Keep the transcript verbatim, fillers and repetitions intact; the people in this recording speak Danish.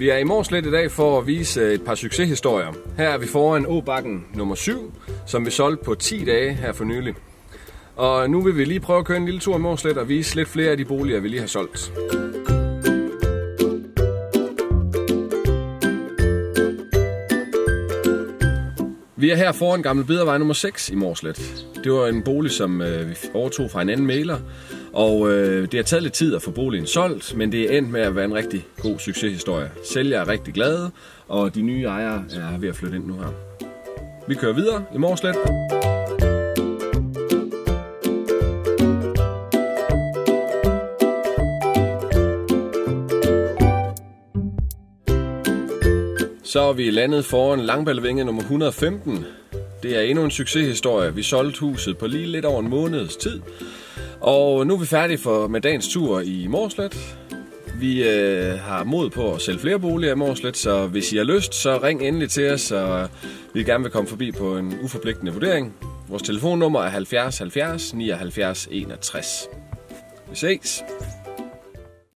Vi er i Mårslet i dag for at vise et par succeshistorier. Her er vi foran Åbakken nummer syv, som vi solgte på ti dage her for nylig. Og nu vil vi lige prøve at køre en lille tur i Mårslet og vise lidt flere af de boliger, vi lige har solgt. Vi er her foran Gammel Bidervej nummer seks i Mårslet. Det var en bolig, som øh, vi overtog fra en anden mægler, og øh, det har taget lidt tid at få boligen solgt, men det er endt med at være en rigtig god succeshistorie. Sælgere er rigtig glade, og de nye ejere er ved at flytte ind nu her. Vi kører videre i Mårslet. Så er vi landet foran Langballevinge nummer et hundrede og femten. Det er endnu en succeshistorie. Vi solgte huset på lige lidt over en måneds tid. Og nu er vi færdige for, med dagens tur i Mårslet. Vi øh, har mod på at sælge flere boliger i Mårslet, så hvis I har lyst, så ring endelig til os, og vi gerne vil komme forbi på en uforpligtende vurdering. Vores telefonnummer er halvfjerds halvfjerds nioghalvfjerds enogtres. Vi ses!